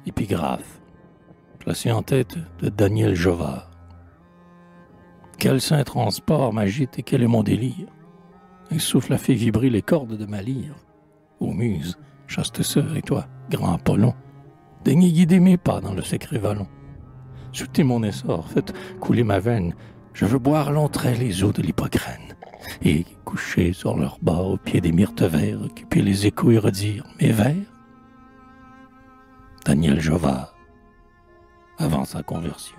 Épigraphe, placé en tête de Daniel Jovard. Quel saint transport m'agite et quel est mon délire. Un souffle a fait vibrer les cordes de ma lyre. Ô muse, chaste sœur, et toi, grand Apollon, daignez guider mes pas dans le secret vallon. Soutenez mon essor, faites couler ma veine. Je veux boire longtemps les eaux de l'Hippocrène et coucher sur leur bas au pied des myrtes verts, occuper les échos et redire mes vers. Daniel Jovard, avant sa conversion.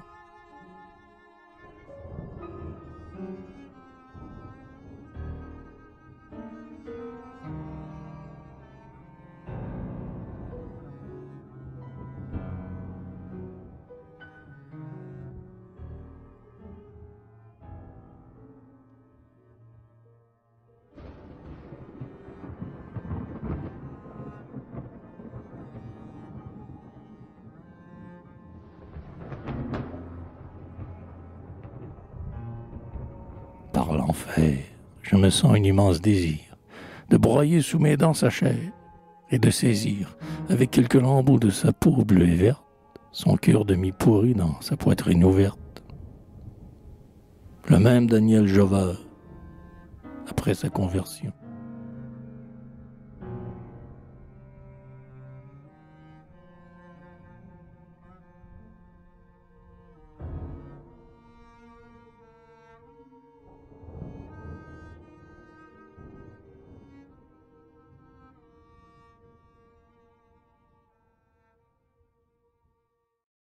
Par l'enfer, je me sens un immense désir de broyer sous mes dents sa chair et de saisir, avec quelques lambeaux de sa peau bleue et verte, son cœur demi-pourri dans sa poitrine ouverte. Le même Daniel Jovard, après sa conversion.